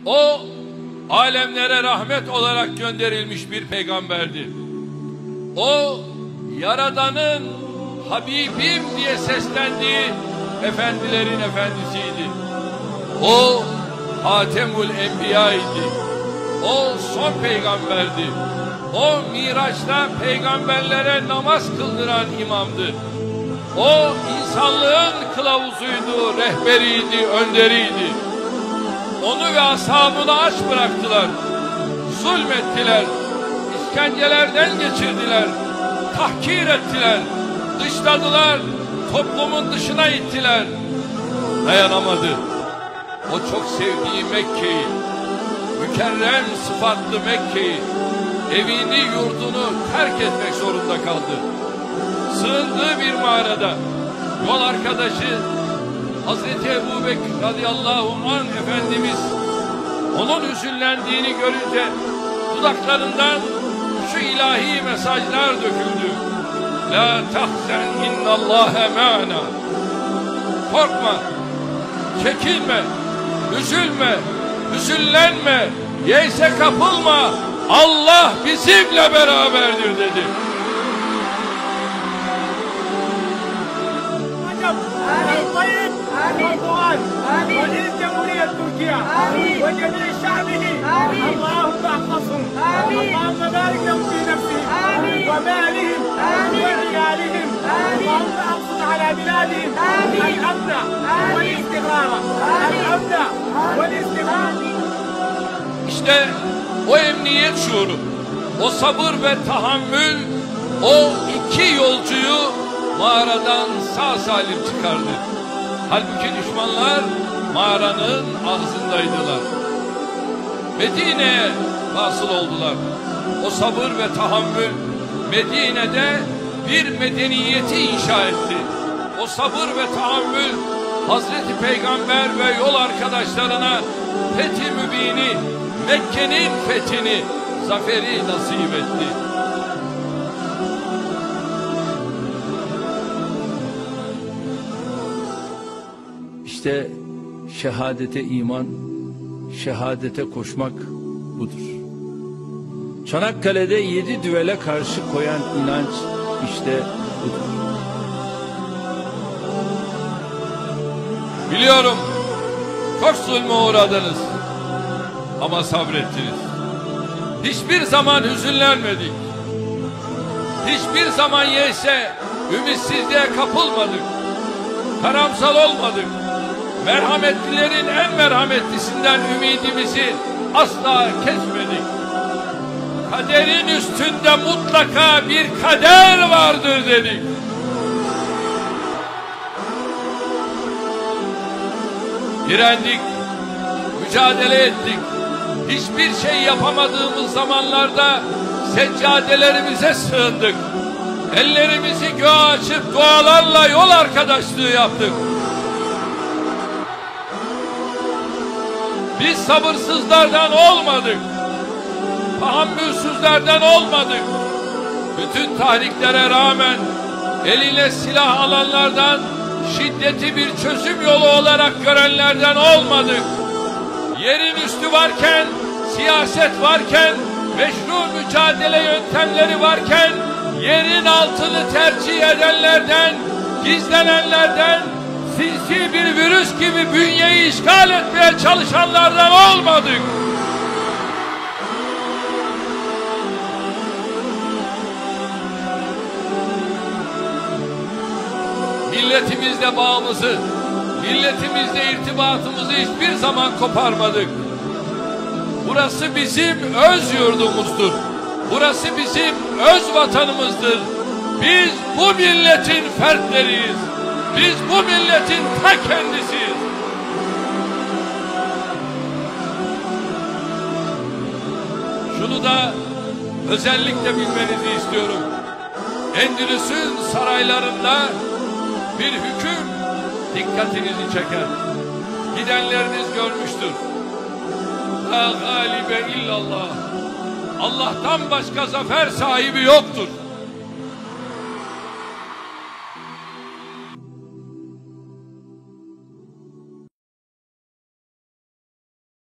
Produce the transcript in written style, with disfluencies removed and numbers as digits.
O alemlere rahmet olarak gönderilmiş bir peygamberdi. O Yaradan'ın Habibim diye seslendiği efendilerin efendisiydi. O Hatemül Enbiya idi. O son peygamberdi. O Miraç'ta peygamberlere namaz kıldıran imamdı. O insanlığın kılavuzuydu, rehberiydi, önderiydi. Onu ve ashabını aç bıraktılar. Zulmettiler. İşkencelerden geçirdiler. Tahkir ettiler. Dışladılar. Toplumun dışına ittiler. Dayanamadı. O çok sevdiği Mekke'yi, mükerrem sıfatlı Mekke'yi, evini yurdunu terk etmek zorunda kaldı. Sığındığı bir mağarada yol arkadaşı Hazreti Ebubekir radıyallahu anh Efendimiz onun hüzünlendiğini görünce dudaklarından şu ilahi mesajlar döküldü. La tahzen innallâhe ma'ana. Korkma, çekinme, üzülme, hüzünlenme, yeyse kapılma. Allah bizimle beraberdir dedi. الطيب والقرآن ولرئيس جمهورية تركيا وجميع شعبه اللهم احفظهم اللهم بارك لهم في نفسهم ومالهم وعيالهم اللهم ابسط على بلادهم الامن والاستقرار الامن والاستقرار. İşte o emniyet şuuru, o sabır ve tahammül o iki yolcuyu mağaradan sağ salim çıkardı. Halbuki düşmanlar mağaranın ağzındaydılar. Medine'ye vasıl oldular. O sabır ve tahammül Medine'de bir medeniyeti inşa etti. O sabır ve tahammül Hazreti Peygamber ve yol arkadaşlarına fethi mübini, Mekke'nin fethini, zaferi nasip etti. İşte şehadete iman, şehadete koşmak budur. Çanakkale'de 7 düvele karşı koyan inanç işte budur. Biliyorum, çok zulme uğradınız ama sabrettiniz. Hiçbir zaman hüzünlenmedik. Hiçbir zaman yeyse ümitsizliğe kapılmadık. Karamsal olmadık. Merhametlilerin en merhametlisinden ümidimizi asla kesmedik. Kaderin üstünde mutlaka bir kader vardır dedik. Direndik, mücadele ettik. Hiçbir şey yapamadığımız zamanlarda seccadelerimize sığındık. Ellerimizi göğe açıp dualarla yol arkadaşlığı yaptık. Biz sabırsızlardan olmadık. Tahammülsüzlerden olmadık. Bütün tahriklere rağmen eline silah alanlardan, şiddeti bir çözüm yolu olarak görenlerden olmadık. Yerin üstü varken, siyaset varken, meşru mücadele yöntemleri varken, yerin altını tercih edenlerden, gizlenenlerden, sinsi bir virüs gibi bünyeyi işgal etmeye çalışanlardan olmadık. Milletimizle bağımızı, milletimizle irtibatımızı hiçbir zaman koparmadık. Burası bizim öz yurdumuzdur. Burası bizim öz vatanımızdır. Biz bu milletin fertleriyiz. Biz bu milletin ta kendisiyiz. Şunu da özellikle bilmenizi istiyorum. Endülüs'ün saraylarında bir hüküm dikkatinizi çeker. Gidenleriniz görmüştür. La galibe illallah. Allah'tan başka zafer sahibi yoktur.